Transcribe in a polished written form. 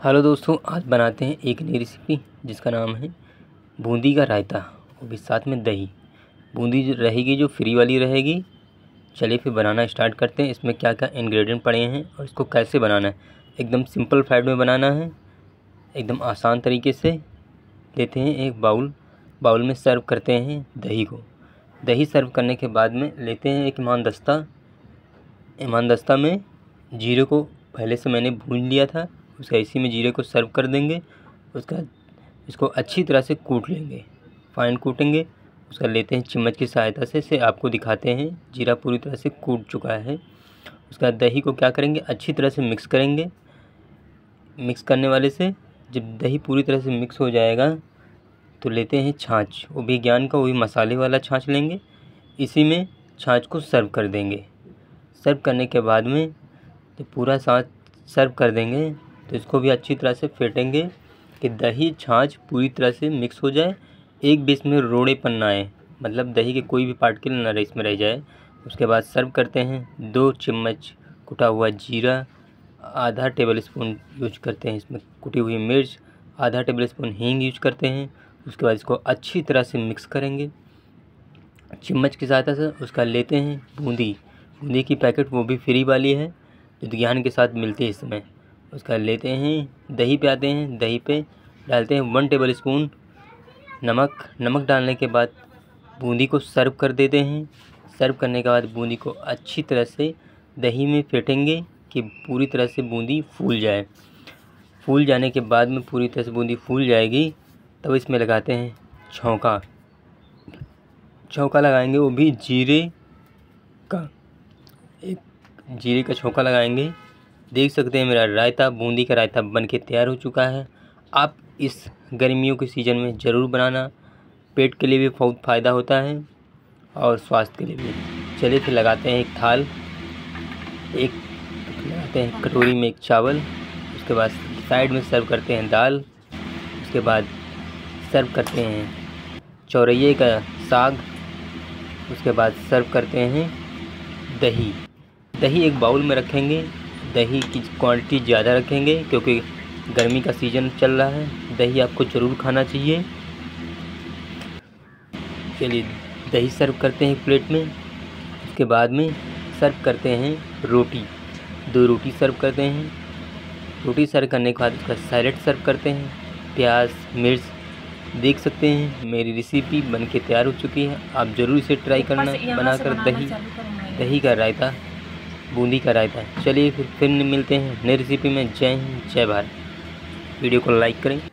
Hello दोस्तों, आज बनाते हैं एक नई रेसिपी जिसका नाम है बूंदी का रायता, वो भी साथ में दही। बूंदी जो रहेगी, जो फ्री वाली रहेगी। चलिए फिर बनाना स्टार्ट करते हैं। इसमें क्या क्या इंग्रेडिएंट पड़े हैं और इसको कैसे बनाना है। एकदम सिंपल फ्राइड में बनाना है, एकदम आसान तरीके से। लेते हैं एक बाउल में सर्व करते हैं दही को। दही सर्व करने के बाद में लेते हैं एक ईमान-दस्ता में जीरे को पहले से मैंने भून लिया था, उसका इसी में जीरे को सर्व कर देंगे। उसका इसको अच्छी तरह से कूट लेंगे, फाइन कूटेंगे। उसका लेते हैं चम्मच की सहायता से आपको दिखाते हैं। जीरा पूरी तरह से कूट चुका है। उसका दही को क्या करेंगे, अच्छी तरह से मिक्स करेंगे। मिक्स करने वाले से जब दही पूरी तरह से मिक्स हो जाएगा तो लेते हैं छाछ, वो भी ज्ञान का, वही मसाले वाला छाछ लेंगे। इसी में छाछ को सर्व कर देंगे। सर्व करने के बाद में तो पूरा साथ सर्व कर देंगे, तो इसको भी अच्छी तरह से फेंटेंगे कि दही छाछ पूरी तरह से मिक्स हो जाए। एक भी इसमें रोड़ेपन ना आए, मतलब दही के कोई भी पार्टिकल ना इसमें रह जाए। उसके बाद सर्व करते हैं 2 चम्मच कुटा हुआ जीरा, आधा टेबल स्पून यूज करते हैं इसमें कुटी हुई मिर्च, आधा टेबल स्पून हींग यूज करते हैं। उसके बाद इसको अच्छी तरह से मिक्स करेंगे चम्मच की सहायता से। उसका लेते हैं बूंदी की पैकेट, वो भी फ्री वाली है, जो ज्ञान के साथ मिलती है इसमें। उसका लेते हैं दही पे आते हैं। दही पे डालते हैं 1 टेबल स्पून नमक डालने के बाद बूंदी को सर्व कर देते हैं। सर्व करने के बाद बूंदी को अच्छी तरह से दही में फेंटेंगे कि पूरी तरह से बूंदी फूल जाए। फूल जाने के बाद में पूरी तरह से बूंदी फूल जाएगी, तब इसमें लगाते हैं छौंका लगाएंगे, वो भी जीरे का छौंका लगाएंगे। देख सकते हैं मेरा रायता, बूंदी का रायता बनके तैयार हो चुका है। आप इस गर्मियों के सीज़न में ज़रूर बनाना, पेट के लिए भी बहुत फ़ायदा होता है और स्वास्थ्य के लिए भी। चलिए फिर लगाते हैं लगाते हैं कटोरी में एक चावल। उसके बाद साइड में सर्व करते हैं दाल। उसके बाद सर्व करते हैं चौरैये का साग। उसके बाद सर्व करते हैं दही एक बाउल में रखेंगे। दही की क्वांटिटी ज़्यादा रखेंगे क्योंकि गर्मी का सीज़न चल रहा है। दही आपको ज़रूर खाना चाहिए। चलिए दही सर्व करते हैं एक प्लेट में। उसके बाद में सर्व करते हैं रोटी, 2 रोटी सर्व करते हैं। रोटी सर्व करने के बाद उसका सैलेड सर्व करते हैं, प्याज मिर्च। देख सकते हैं मेरी रेसिपी बनके तैयार हो चुकी है। आप ज़रूर इसे ट्राई करना बनाकर दही का रायता, बूंदी का रायता। चलिए फिर मिलते हैं नई रेसिपी में। जय हिंद, जय भारत। वीडियो को लाइक करें।